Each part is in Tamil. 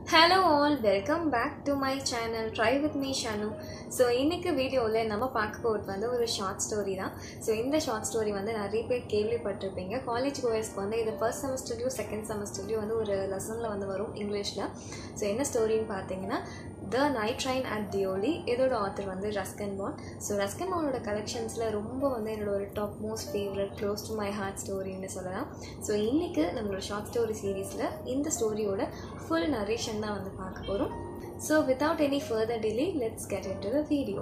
Hello all, welcome back to my channel Try with me Shanu. So இன்னைக்கு வீடியோல நம்ம பார்க்க போறது வந்து ஒரு ஷார்ட் ஸ்டோரி தான். ஸோ இந்த ஷார்ட் ஸ்டோரி வந்து நிறைய பேர் கேள்விப்பட்டிருப்பீங்க. காலேஜ் கோயர்ஸ்க்கு வந்து இது ஃபர்ஸ்ட் செமஸ்டர்லையும் செகண்ட் செமஸ்டர்லையும் வந்து ஒரு லெசனில் வந்து வரும் இங்கிலீஷில். ஸோ என்ன ஸ்டோரின்னு பார்த்தீங்கன்னா the night train at Deoli. இதோட ஆத்தர் வந்து ரஸ்கின் பாண்ட். ஸோ ரஸ்கின் பாண்டோட கலெக்ஷன்ஸில் ரொம்ப வந்து என்னோட ஒரு top most favourite close to my heart ஸ்டோரின்னு சொல்லலாம். ஸோ இன்றைக்கி நம்மளோட ஷார்ட் ஸ்டோரி சீரீஸில் இந்த ஸ்டோரியோட ஃபுல் நரேஷன் தான் வந்து பார்க்க போகிறோம். So without any further delay, let's get into the video.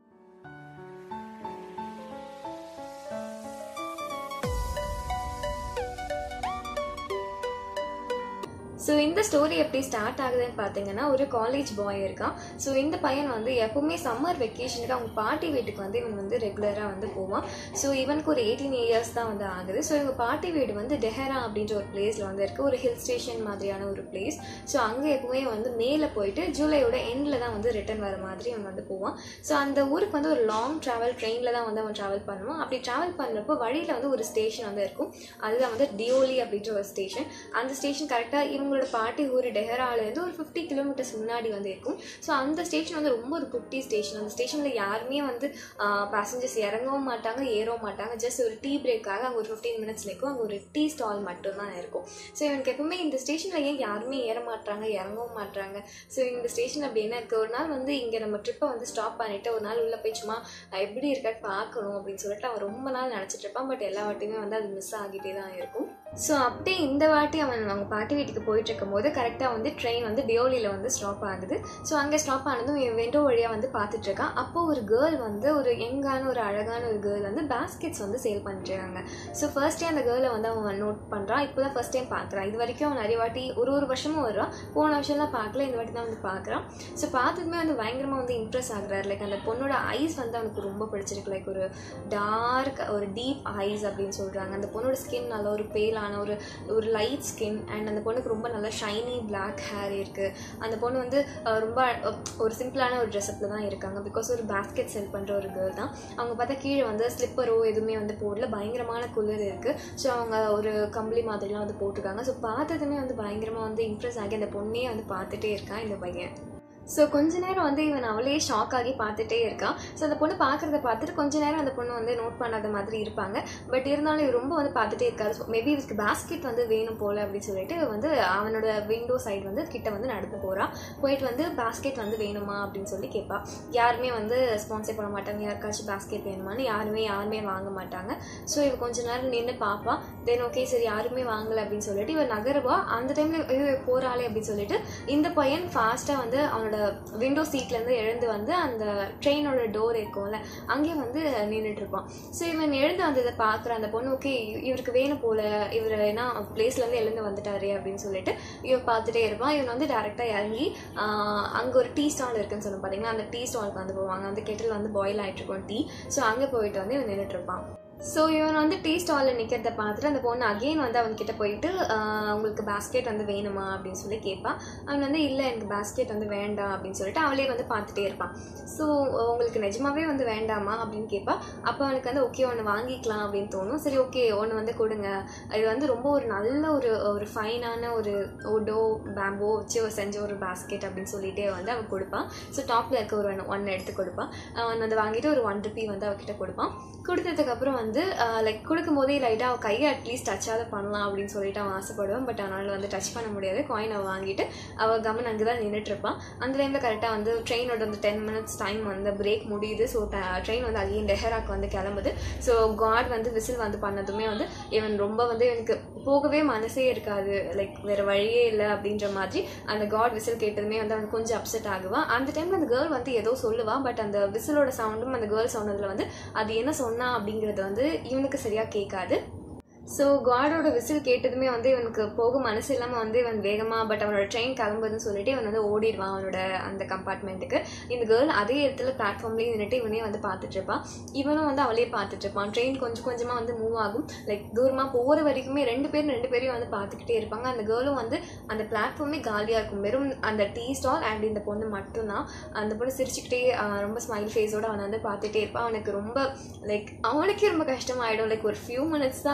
So இந்த ஸ்டோரி எப்படி ஸ்டார்ட் ஆகுதுன்னு பார்த்தீங்கன்னா, ஒரு காலேஜ் பாய் இருக்கான். ஸோ இந்த பையன் வந்து எப்பவுமே சம்மர் வெக்கேஷனுக்கு அவங்க பாட்டி வீட்டுக்கு வந்து இவன் வந்து ரெகுலராக வந்து போவான். ஸோ இவனுக்கு ஒரு 18 years தான் வந்து ஆகுது. ஸோ இவங்க பாட்டி வீடு வந்து டெஹரா அப்படின்ற ஒரு பிளேஸில் வந்து இருக்குது, ஒரு ஹில் ஸ்டேஷன் மாதிரியான ஒரு பிளேஸ். ஸோ அங்கே எப்பவுமே வந்து மேலே போயிட்டு ஜூலையோட எண்டில் தான் வந்து ரிட்டர்ன் வர மாதிரி அவன் வந்து போவான். ஸோ அந்த ஊருக்கு வந்து ஒரு லாங் ட்ராவல் ட்ரெயினில் தான் வந்து அவன் ட்ராவல் பண்ணுவான். அப்படி ட்ராவல் பண்ணுறப்போ வழியில் வந்து ஒரு ஸ்டேஷன் வந்து இருக்கும். அதுதான் வந்து டியோலி அப்படின்ற ஒரு ஸ்டேஷன். அந்த ஸ்டேஷன் கரெக்டாக இவங்களோட பாட்டி ஊர் டெஹராலேருந்து ஒரு 50 kilometers முன்னாடி வந்து இருக்கும். ஸோ அந்த ஸ்டேஷன் வந்து ரொம்ப ஒரு குட்டி ஸ்டேஷன். அந்த ஸ்டேஷனில் யாருமே வந்து பேசஞ்சர்ஸ் இறங்கவும் மாட்டாங்க, ஏறவும் மாட்டாங்க. ஜஸ்ட் ஒரு டீ பிரேக்காக அங்கே ஒரு 15 minutes நிற்கும். அங்கே ஒரு டீ ஸ்டால் மட்டும்தான் இருக்கும். ஸோ இவனுக்கு எப்பவுமே இந்த ஸ்டேஷனில் ஏன் யாருமே ஏற மாட்டாங்க, இறங்கவும் மாட்டாங்க. ஸோ இந்த ஸ்டேஷன் அப்படி என்ன இருக்குது, ஒரு நாள் வந்து இங்கே நம்ம ட்ரிப்பை வந்து ஸ்டாப் பண்ணிவிட்டு ஒரு நாள் உள்ளே போய் சும்மா எப்படி இருக்கான்னு பார்க்கணும் அப்படின்னு சொல்லிட்டு அவன் ரொம்ப நாள் நினச்சிட்டு இருப்பான். பட் எல்லா வாட்டியுமே வந்து அது மிஸ் ஆகிட்டே தான் இருக்கும். ஸோ அப்படியே இந்த வாட்டி அவன் அவங்க பாட்டி வீட்டுக்கு போயிட்டு இருக்கும்போது கரெக்டாக வந்து ட்ரெயின் வந்து டியோலியில் வந்து ஸ்டாப் ஆகுது. ஸோ அங்கே ஸ்டாப் ஆனதும் விண்டோ வழியாக வந்து பார்த்துட்டு இருக்கான். அப்போது ஒரு கேர்ள் வந்து ஒரு யங்கான ஒரு அழகான ஒரு கேர்ள் வந்து பேஸ்கெட்ஸ் வந்து சேல் பண்ணிட்டுருக்காங்க. ஸோ ஃபர்ஸ்டே அந்த கேர்ளை வந்து அவன் நோட் பண்ணுறான். இப்போ தான் ஃபர்ஸ்ட் டைம் பார்க்குறான். இது வரைக்கும் அவன் நிறைய வாட்டி ஒரு வருஷமும் வருவான். போன வருஷம்லாம் பார்க்கல, இந்த வாட்டி தான் வந்து பார்க்குறான். ஸோ பார்த்ததுமே வந்து பயங்கரமாக வந்து இம்ப்ரெஸ் ஆகுறாரு. லைக் அந்த பொண்ணோட ஐஸ் வந்து அவனுக்கு ரொம்ப பிடிச்சிருக்கு. லைக் ஒரு டார்க் ஒரு டீப் ஐஸ் அப்படின்னு சொல்கிறாங்க. அந்த பொண்ணோட ஸ்கின் நல்ல ஒரு பேலான ஒரு லைட் ஸ்கின் அண்ட் அந்த பொண்ணுக்கு ரொம்ப நல்லா ஷைனி பிளாக் ஹேர் இருக்குது. அந்த பொண்ணு வந்து ரொம்ப ஒரு சிம்பிளான ஒரு ட்ரெஸ்அப்பில் தான் இருக்காங்க. பிகாஸ் ஒரு பேஸ்கெட் செல் பண்ணுற ஒரு கேர்ள் தான். அவங்க பார்த்தா கீழே வந்து ஸ்லிப்பரோ எதுவுமே வந்து போடல, பயங்கரமான குளிர் இருக்குது. ஸோ அவங்க ஒரு கம்பளி மாதிரிலாம் வந்து போட்டிருக்காங்க. ஸோ பார்த்ததுமே வந்து பயங்கரமாக வந்து இம்ப்ரெஸ் ஆகி அந்த பொண்ணையே வந்து பார்த்துட்டே இருக்கான் இந்த பையன். ஸோ கொஞ்ச நேரம் வந்து இவன் அவளே ஷாக் ஆகி பார்த்துட்டே இருக்கான். ஸோ அந்த பொண்ணு பார்க்குறத பார்த்துட்டு கொஞ்ச நேரம் அந்த பொண்ணு வந்து நோட் பண்ணாத மாதிரி இருப்பாங்க. பட் இருந்தாலும் இவர் ரொம்ப வந்து பார்த்துட்டே இருக்காரு. மேபி இதுக்கு பேஸ்கெட் வந்து வேணும் போல் அப்படின்னு சொல்லிட்டு வந்து அவனோட விண்டோ சைடு வந்து கிட்ட வந்து நடந்து போகிறான். போயிட்டு வந்து பேஸ்கெட் வந்து வேணுமா அப்படின்னு சொல்லி கேட்பா. யாருமே வந்து ஸ்பான்சர் பண்ண மாட்டாங்க. யாருக்காச்சும் பேஸ்கெட் வேணுமான்னு யாருமே வாங்க மாட்டாங்க. ஸோ இவ கொஞ்ச நேரம் நின்று பார்ப்பா. தென் ஓகே சரி யாருமே வாங்கலை அப்படின்னு சொல்லிட்டு இவன் நகருவா. அந்த டைமில் போகிறாளே அப்படின்னு சொல்லிட்டு இந்த பையன் ஃபாஸ்ட்டாக வந்து அவனோட விண்டோ சீட்லேருந்து எழுந்து வந்து அந்த ட்ரெயினோட டோர் இருக்கும்ல அங்கேயும் வந்து நின்றுட்டு இருப்பான். ஸோ இவன் எழுந்து வந்து இதை பார்க்குற அந்த பொண்ணு ஓகே இவருக்கு வேணும் போல, இவர் ஏன்னா பிளேஸ்லேருந்து எழுந்து வந்துட்டாரு அப்படின்னு சொல்லிட்டு இவன் பார்த்துட்டே இருப்பான். இவன் வந்து டேரெக்டாக இறங்கி அங்கே ஒரு டீ ஸ்டால் இருக்குன்னு சொன்ன பார்த்தீங்கன்னா அந்த டீ ஸ்டாலுக்கு வந்து போவாங்க. அந்த கெட்டில் வந்து பாயில் ஆகிட்டு இருக்கும் டீ. ஸோ அங்கே போயிட்டு வந்து இவன் நின்றுட்டு இருப்பான். ஸோ இவன் வந்து டீ ஸ்டாலில் நிற்கிறத பார்த்துட்டு அந்த பொண்ணு அகெயின் வந்து அவன்கிட்ட போயிட்டு உங்களுக்கு பேஸ்கெட் வந்து வேணுமா அப்படின்னு சொல்லி கேட்பான். அவன் வந்து இல்லை எனக்கு பேஸ்கெட் வந்து வேண்டாம் அப்படின்னு சொல்லிட்டு அவளே வந்து பார்த்துட்டே இருப்பான். ஸோ உங்களுக்கு நிஜமாவே வந்து வேண்டாமா அப்படின்னு கேட்பா. அப்போ அவனுக்கு வந்து ஓகே ஒன்று வாங்கிக்கலாம் அப்படின்னு தோணும். சரி ஓகே ஒன்று வந்து கொடுங்க, இது வந்து ரொம்ப ஒரு நல்ல ஒரு ஃபைனான ஒரு ஓடோ பேம்போ வச்சு செஞ்ச ஒரு பேஸ்கெட் அப்படின்னு சொல்லிட்டே வந்து அவன் கொடுப்பான். ஸோ டாப்பில் இருக்க ஒரு ஒன்று எடுத்து கொடுப்பான். அவன் அதை வாங்கிட்டு ஒரு 1 rupee வந்து அவகிட்ட கொடுப்பான். கொடுத்ததுக்கப்புறம் வந்து லைக் கொடுக்கும்போதே லைட்டாக அவள் கையை அட்லீஸ்ட் டச்சாவது பண்ணலாம் அப்படின்னு சொல்லிட்டு அவன் ஆசைப்படுவான். பட் அவனால் வந்து டச் பண்ண முடியாது. காயின் அவள் வாங்கிட்டு அவள் கமன் அங்கே தான் நின்றுட்டுருப்பான். அந்த டைமில் கரெக்டாக வந்து ட்ரெயினோட வந்து 10 minutes டைம் வந்து பிரேக் முடியுது. ஸோ ட்ரெயின் வந்து அகைன் டெஹராக்கு வந்து கிளம்புது. ஸோ காட் வந்து விசில் வந்து பண்ணதுமே வந்து இவன் ரொம்ப வந்து எனக்கு போகவே மனசே இருக்காது, லைக் வேறு வழியே இல்லை அப்படின்ற மாதிரி அந்த காட் விசில் கேட்டதுமே வந்து அவன் கொஞ்சம் அப்செட் ஆகுவான். அந்த டைமில் அந்த கேர்ள் வந்து ஏதோ சொல்லுவான். பட் அந்த விசிலோட சவுண்டும் அந்த கேர்ள் சொன்னதில் வந்து அது என்ன சொன்னா அப்படிங்கிறது வந்து இவனுக்கு சரியாக கேட்காது. ஸோ காடோட விசில் கேட்டதுமே வந்து இவனுக்கு போக மனசு இல்லாமல் வந்து இவன் வேகமாக பட் அவனோட ட்ரெயின் கிளம்புதுன்னு சொல்லிட்டு இவன் வந்து ஓடிடுவான் அவனோட அந்த கம்பார்ட்மெண்ட்டுக்கு. இந்த கேர்ள் அதே இடத்துல பிளாட்ஃபார்ம்லேயே நின்றுட்டு இவனே வந்து பார்த்துட்டு இருப்பான். இவனும் வந்து அவளே பார்த்துட்டு இருப்பான். ட்ரெயின் கொஞ்சம் கொஞ்சமாக வந்து மூவ் ஆகும். லைக் தூரமாக போகிற வரைக்குமே ரெண்டு பேரையும் வந்து பார்த்துக்கிட்டே இருப்பாங்க. அந்த கேர்ளும் வந்து அந்த பிளாட்ஃபார்மே காலியாக இருக்கும். வெறும் அந்த டீ ஸ்டால் அண்ட் இந்த பொண்ணு மட்டும்தான். அந்த பொண்ணு சிரிச்சுக்கிட்டே ரொம்ப ஸ்மைல் ஃபேஸோடு அவனை வந்து பார்த்துட்டே இருப்பான். அவனுக்கு ரொம்ப லைக் அவனுக்கே ரொம்ப கஷ்டமாயிடும். லைக் ஒரு ஃபியூ மினிட்ஸ் தான் அவங்க மீட்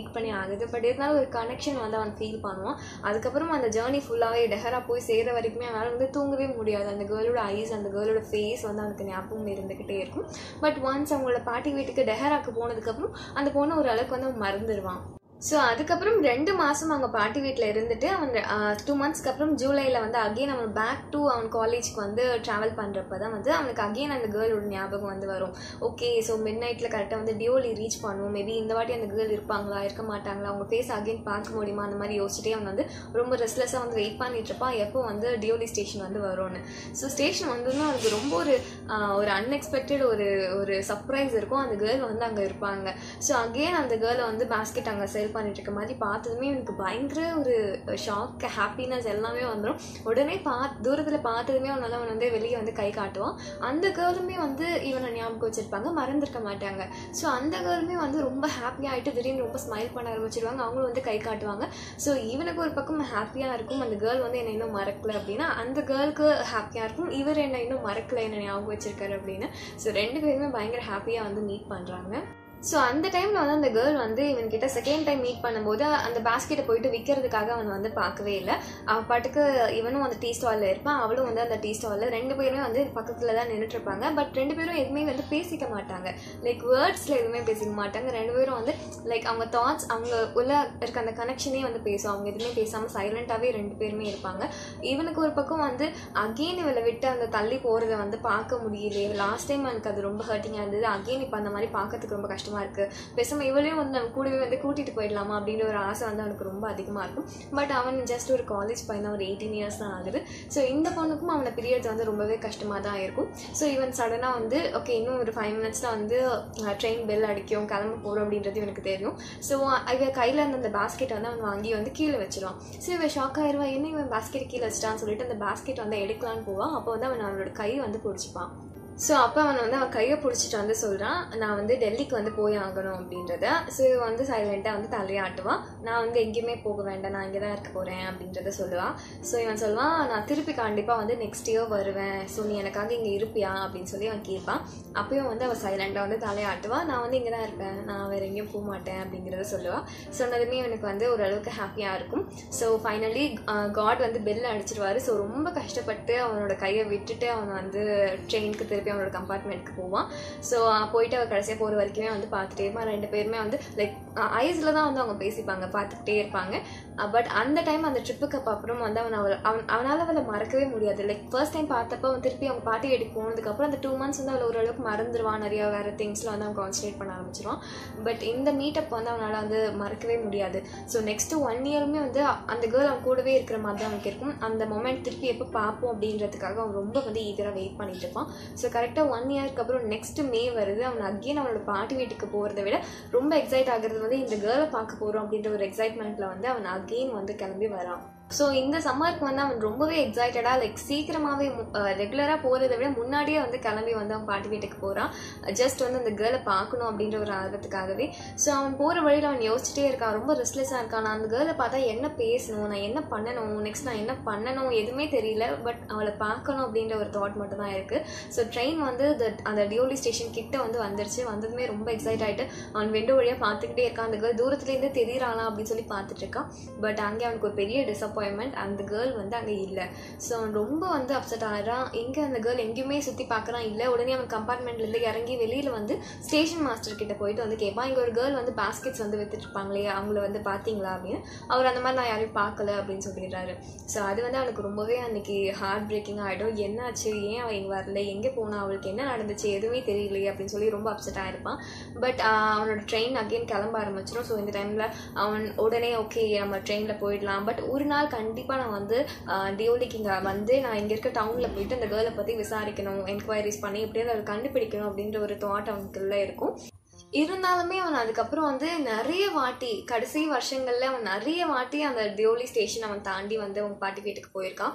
மீட் பண்ணி ஆகுது. பட் இருந்தாலும் ஒரு கனெக்ஷன் வந்து அவன் ஃபீல் பண்ணுவான். அதுக்கப்புறம் அந்த ஜேர்னி ஃபுல்லாகவே டெஹரா போய் சேர்கிற வரைக்குமே அவனால் வந்து தூங்கவே முடியாது. அந்த கேர்ளோட ஐஸ், அந்த கேர்ளோட ஃபேஸ் வந்து அவனுக்கு ஞாபகம் இருந்துக்கிட்டே இருக்கும். பட் ஒன்ஸ் அவங்களோட பாட்டி வீட்டுக்கு டெஹராக்கு போனதுக்கப்புறம் அந்த பொண்ணு ஒரு அளவுக்கு வந்து அவன் மறந்துடுவான். ஸோ அதுக்கப்புறம் 2 மாதம் அவங்க பாட்டி வீட்டில் இருந்துட்டு அவன் 2 மந்த்ஸ்க்கு அப்புறம் ஜூலையில் வந்து அகெயின் அவன் பேக் டு அவன் காலேஜ்க்கு வந்து ட்ராவல் பண்ணுறப்ப தான் வந்து அவனுக்கு அகெயின் அந்த கேர்ளோட ஞாபகம் வந்து வரும். ஓகே, ஸோ மிட் நைட்டில் கரெக்டாக வந்து டியோலி ரீச் பண்ணுவோம், மேபி இந்த வாட்டி அந்த கேர்ள் இருப்பாங்களா இருக்க மாட்டாங்களா, அவங்க ஃபேஸ் அகெயின் பார்க்க முடியுமா, அந்த மாதிரி யோசிச்சுட்டே அவன் வந்து ரொம்ப ரெஸ்ட்லெஸ்ஸாக வந்து வெயிட் பண்ணிட்டு இருப்பான் எப்போ வந்து டியோலி ஸ்டேஷன் வந்து வரும்னு. ஸோ ஸ்டேஷன் வந்ததுன்னா அவனுக்கு ரொம்ப ஒரு அன்எக்ஸ்பெக்டட் ஒரு சர்ப்ரைஸ் இருக்கும். அந்த கேர்ள் வந்து அங்கே இருப்பாங்க. ஸோ அகெயின் அந்த கேர்ளை வந்து பேஸ்கெட் அங்கே சேல் பண்ணிட்டு இருக்க மாதிரி பார்த்ததுமே எனக்கு பயங்கர ஒரு ஷாக், ஹாப்பினஸ் எல்லாமே வந்துடும். உடனே தூரத்தில் பார்த்ததுமே அவனால அவன் வந்து வெளியே வந்து கை காட்டுவான். அந்த கேர்ளுமே வந்து இவனை ஞாபகம் வச்சிருப்பாங்க, மறந்துருக்க மாட்டாங்க. ஸோ அந்த கேர்ளுமே வந்து ரொம்ப ஹாப்பியாகிட்டு திடீர்னு ரொம்ப ஸ்மைல் பண்ண ஆரம்பிச்சிருவாங்க, அவங்களும் வந்து கை காட்டுவாங்க. ஸோ இவனுக்கு ஒரு பக்கம் ஹாப்பியாக இருக்கும், அந்த கேர்ள் வந்து என்னை இன்னும் மறக்கலை அப்படின்னா, அந்த கேர்ளுக்கு ஹாப்பியாக இருக்கும், இவர் என்னை இன்னும் மறக்கலை, என்னை ஞாபகம் வச்சிருக்காரு அப்படின்னு. ஸோ 2 பேருமே பயங்கர ஹாப்பியாக வந்து மீட் பண்ணுறாங்க. ஸோ அந்த டைமில் வந்து அந்த கேர்ள் வந்து இவன்கிட்ட செகண்ட் டைம் மீட் பண்ணும்போது அந்த பேஸ்கெட்டை போயிட்டு விற்கிறதுக்காக அவன் வந்து பார்க்கவே இல்லை. அவன் பாட்டுக்கு இவனும் அந்த டீ ஸ்டாலில் இருப்பான், அவளும் வந்து அந்த டீ ஸ்டாலில் 2 பேருமே வந்து பக்கத்தில் தான் நின்றுட்டுருப்பாங்க. பட் 2 பேரும் எதுவுமே வந்து பேசிக்க மாட்டாங்க, லைக் வேர்ட்ஸில் எதுவுமே பேசிக்க மாட்டாங்க. 2 பேரும் வந்து லைக் அவங்க தாட்ஸ், அவங்க உள்ள இருக்க அந்த கனெக்ஷனே வந்து பேசும். அவங்க எதுவுமே பேசாமல் சைலண்ட்டாகவே 2 பேருமே இருப்பாங்க. இவனுக்கு ஒரு பக்கம் வந்து அகெயின் இவளை விட்டு அந்த தள்ளி போகிறத வந்து பார்க்க முடியலையே, லாஸ்ட் டைம் எனக்கு அது ரொம்ப ஹர்ட்டிங்காக இருந்தது, அகெயின் இப்போ அந்த மாதிரி பார்க்கறதுக்கு ரொம்ப கஷ்டம் இருக்கு, பேசாம இவளையும் வந்து நம்ம கூடவே வந்து கூட்டிட்டு போயிடலாமா அப்படின்ற ஒரு ஆசை வந்து அவனுக்கு ரொம்ப அதிகமா இருக்கும். பட் அவன் ஜஸ்ட் ஒரு காலேஜ் பையன், ஒரு 18 இயர்ஸ் தான் ஆகுது. ஸோ இந்த பொண்ணுக்கும் அவனை பீரியட்ஸ் வந்து ரொம்பவே கஷ்டமா தான் இருக்கும். ஸோ இவன் சடனா வந்து ஓகே இன்னும் ஒரு 5 மினிட்ஸ்ல வந்து ட்ரெயின் பெல் அடிக்கும், கிளம்ப போறோம் அப்படின்றது இவனுக்கு தெரியும். ஸோ இவன் கையில இருந்த அந்த பாஸ்கெட் வந்து அவன் வாங்கி வந்து கீழே வச்சிருவான். ஸோ இவன் ஷாக் ஆயிடுவா, என்ன இவன் பாஸ்கெட் கீழே வச்சிட்டான்னு சொல்லிட்டு அந்த பாஸ்கெட் வந்து எடுக்கலான்னு போவான். அப்போ வந்து அவனோட கை வந்து பிடிச்சிப்பான். ஸோ அப்போ அவன் கையை பிடிச்சிட்டு வந்து சொல்கிறான், நான் வந்து டெல்லிக்கு வந்து போய் ஆகணும் அப்படின்றத. ஸோ இவன் வந்து சைலண்ட்டாக வந்து தலையாட்டுவான், நான் வந்து எங்கேயுமே போக வேண்டாம், நான் இங்கே தான் இருக்க போகிறேன் அப்படின்றத சொல்லுவான். ஸோ இவன் சொல்லுவான், நான் திருப்பி கண்டிப்பாக வந்து நெக்ஸ்ட் இயர் வருவேன், ஸோ நீ எனக்காக இங்கே இருப்பியா அப்படின்னு சொல்லி அவன் கேட்பான். அப்பயும் வந்து அவள் சைலண்ட்டாக வந்து தலையாட்டுவான், நான் வந்து இங்கே தான் இருப்பேன், நான் வேறு எங்கேயும் போக மாட்டேன் அப்படிங்கிறத சொல்லுவாள். சொன்னதுமே எனக்கு வந்து ஓரளவுக்கு ஹாப்பியாக இருக்கும். ஸோ ஃபைனலி காட் வந்து பெல் அடிச்சிருவார். ஸோ ரொம்ப கஷ்டப்பட்டு அவனோட கையை விட்டுட்டு அவன் வந்து ட்ரெயினுக்கு திருப்பி அவனோட கம்பார்ட்மெண்ட்க்கு போவான். ஸோ போயிட்டு அவள் கடைசியாக போகிற வரைக்குமே வந்து பார்த்துட்டே இருப்பான். 2 பேருமே வந்து லைக் ஐஸில் தான் வந்து அவங்க பேசிப்பாங்க, பார்த்துக்கிட்டே இருப்பாங்க. பட் அந்த டைம் அந்த ட்ரிப்புக்கு அப்புறம் வந்து அவனால் அவளை மறக்கவே முடியாது. லைக் ஃபர்ஸ்ட் டைம் பார்த்தப்போ அவன் திருப்பி அவங்க பாட்டி வீட்டுக்கு போனதுக்கப்புறம் அந்த 2 மந்த்ஸ் வந்து அவளை ஓரளவுக்கு மறந்துடுவான், நிறையா வேறு திங்ஸில் வந்து அவன் கான்சன்ட்ரேட் பண்ண ஆரம்பிச்சிருவான். பட் இந்த மீட்டப் வந்து அவனால் வந்து மறக்கவே முடியாது. ஸோ நெக்ஸ்ட்டு 1 இயருமே வந்து அந்த கேர்ள் அவன் கூடவே இருக்கிற மாதிரி தான் அவனுக்கு இருக்கும். அந்த மொமெண்ட் திருப்பி எப்போ பார்ப்போம் அப்படின்றதுக்காக அவன் ரொம்ப வந்து ஈகராக வெயிட் பண்ணிட்டு இருப்பான். ஸோ கரெக்டாக 1 இயருக்கு அப்புறம் நெக்ஸ்ட் மே வருது. அவன் அகெயின் அவனோட பாட்டி வீட்டுக்கு போகிறத விட ரொம்ப எக்ஸைட் ஆகிறது வந்து இந்த கேர்ளை பார்க்க போகிறோம் அப்படின்ற ஒரு எக்ஸைட்மெண்ட்டில் வந்து அவன் அகெயின் வந்து கிளம்பி வரான். ஸோ இந்த சம்மருக்கு வந்து அவன் ரொம்பவே எக்ஸைட்டடாக லைக் சீக்கிரமாகவே ரெகுலராக போகிறத விட முன்னாடியே வந்து கிளம்பி வந்து அவன் பாட்டி வீட்டுக்கு போகிறான். ஜஸ்ட் வந்து அந்த கேர்ளை பார்க்கணும் அப்படின்ற ஒரு ஆர்வத்துக்காகவே. ஸோ அவன் போகிற வழியில் அவன் யோசிச்சுட்டே இருக்கான், ரொம்ப ரெஸ்ட்லெஸ்ஸாக இருக்கான். நான் அந்த கேர்ளை பார்த்தா என்ன பேசணும், நான் என்ன பண்ணணும், நெக்ஸ்ட் நான் என்ன பண்ணணும் எதுவுமே தெரியல. பட் அவளை பார்க்கணும் அப்படின்ற ஒரு தாட் மட்டும் தான் இருக்குது. ஸோ ட்ரெயின் வந்து அந்த டியோலி ஸ்டேஷன் கிட்ட வந்து வந்துருச்சு. வந்ததுமே ரொம்ப எக்ஸைட் ஆகிட்டு அவன் விண்டோ வழியாக பார்த்துக்கிட்டே இருக்கான். அந்த கேர்ள் தூரத்துலேருந்து தெரியுறாளா அப்படின்னு சொல்லி பார்த்துட்டு இருக்கான். பட் அங்கே அவனுக்கு ஒரு பெரிய டிசப்பாயின்மெண்ட், அந்த கேர்ள் வந்து அங்கே இல்லை. ஸோ அவன் ரொம்ப வந்து அப்செட் ஆகிறான். எங்கே அந்த கேர்ள் எங்கேயுமே சுற்றி பார்க்குறான் இல்லை. உடனே அவன் கம்பார்ட்மெண்ட்லேருந்து இறங்கி வெளியில் வந்து ஸ்டேஷன் மாஸ்டர் கிட்ட போயிட்டு வந்து கேட்பான், இங்கே ஒரு கேர்ள் வந்து பாஸ்கெட்ஸ் வந்து வித்துட்ருப்பாங்களே அவங்கள வந்து பார்த்தீங்களா அப்படின்னு. அவர் அந்த மாதிரி நான் யாரையும் பார்க்கல அப்படின்னு சொல்லிடுறாரு. ஸோ அது வந்து அவனுக்கு ரொம்பவே அன்றைக்கி ஹார்ட் பிரேக்கிங் ஆகிடும். என்னாச்சு, ஏன் அவள் இங்கே வரல, எங்கே போனால், அவளுக்கு என்ன நடந்துச்சு எதுவுமே தெரியலையே அப்படின்னு சொல்லி ரொம்ப அப்செட் ஆகிருப்பான். பட் அவனோட ட்ரெயின் அகெயின் கிளம்ப ஆரம்பிச்சிடும். ஸோ இந்த டைமில் அவன் உடனே ஓகே நம்ம ட்ரெயினில் போயிடலாம், பட் ஒரு நாள் கண்டிப்பாக நான் வந்து டியோலிக்கு இங்கே வந்து நான் இங்கே இருக்க டவுனில் போயிட்டு அந்த கேர்ளை பற்றி விசாரிக்கணும், என்கொயரிஸ் பண்ணி எப்படியாவது அதை கண்டுபிடிக்கணும் அப்படின்ற ஒரு தாட் அவனுக்குள்ளே இருக்கும். இருந்தாலுமே அவன் அதுக்கப்புறம் வந்து நிறைய வாட்டி கடைசி வருஷங்களில் அவன் நிறைய வாட்டி அந்த டியோலி ஸ்டேஷன் அவன் தாண்டி வந்து அவங்க பாட்டி வீட்டுக்கு போயிருக்கான்.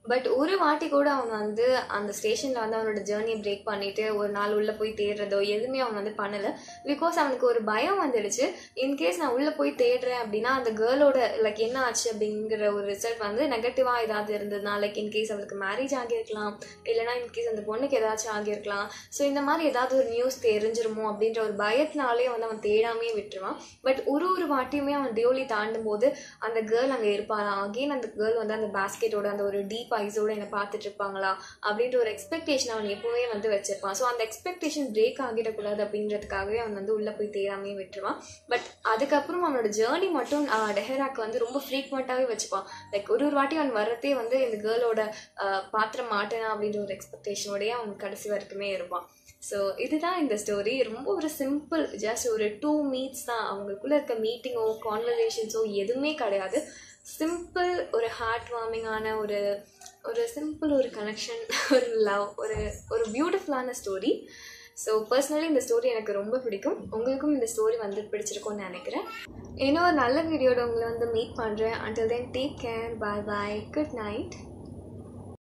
பட் ஒரு வாட்டி கூட அவன் வந்து அந்த ஸ்டேஷனில் வந்து அவனோட ஜேர்னியை பிரேக் பண்ணிவிட்டு ஒரு நாள் உள்ளே போய் தேடுறதோ எதுவுமே அவன் வந்து பண்ணலை. பிகாஸ் அவனுக்கு ஒரு பயம் வந்துடுச்சு, இன்கேஸ் நான் உள்ளே போய் தேடுறேன் அப்படின்னா அந்த கேர்ளோட லைக் என்ன ஆச்சு அப்படிங்கிற ஒரு ரிசல்ட் வந்து நெகட்டிவாக ஏதாவது இருந்ததுனா, லைக் இன்கேஸ் அவளுக்கு மேரேஜ் ஆகியிருக்கலாம், இல்லைனா இன்கேஸ் அந்த பொண்ணுக்கு ஏதாச்சும் ஆகியிருக்கலாம். ஸோ இந்த மாதிரி ஏதாவது ஒரு நியூஸ் தெரிஞ்சிருமோ அப்படின்ற ஒரு பயத்தினாலே வந்து அவன் தேடாமே விட்டுருவான். பட் ஒரு வாட்டியுமே அவன் டியோலி தாண்டும் போது அந்த கேர்ள் அங்கே இருப்பாளாம், அகெயின் அந்த கேர்ள் வந்து அந்த பேஸ்கெட்டோட அந்த ஒரு டீப் ஐஸோட என்னை பார்த்துட்டு இருப்பாங்களா அப்படின்ற ஒரு எக்ஸ்பெக்டேஷன் அவன் எப்பவுமே வந்து வச்சிருப்பான். ஸோ அந்த எக்ஸ்பெக்டேஷன் பிரேக் ஆகிடக்கூடாது அப்படின்றதுக்காகவே அவன் வந்து உள்ளே போய் தேடாமே விட்டுருவான். பட் அதுக்கப்புறம் அவனோட ஜேர்னி மட்டும் டெஹராக்கு வந்து ரொம்ப ஃப்ரீக்வெண்ட்டாகவே வச்சுப்பான். லைக் ஒரு வாட்டி அவன் வரதே வந்து இந்த கேர்ளோட பாத்திரம் மாட்டேனா அப்படின்ற ஒரு எக்ஸ்பெக்டேஷனோடய அவன் கடைசி வரைக்குமே இருப்பான். ஸோ இதுதான் இந்த ஸ்டோரி. ரொம்ப ஒரு சிம்பிள், ஜஸ்ட் ஒரு 2 மீட்ஸ் தான். அவங்களுக்குள்ளே இருக்க மீட்டிங்கோ கான்வர்சேஷன்ஸோ எதுவுமே கிடையாது. சிம்பிள் ஒரு ஹார்ட் வார்மிங்கான ஒரு சிம்பிள் ஒரு கனெக்ஷன், ஒரு லவ், ஒரு பியூட்டிஃபுல்லான ஸ்டோரி. ஸோ பர்சனலி இந்த ஸ்டோரி எனக்கு ரொம்ப பிடிக்கும். உங்களுக்கும் இந்த ஸ்டோரி வந்து பிடிச்சிருக்கும்னு நினைக்கிறேன். இன்னும் ஒரு நல்ல வீடியோட உங்களை வந்து மீட் பண்ணுறேன். until then take care, bye bye, good night.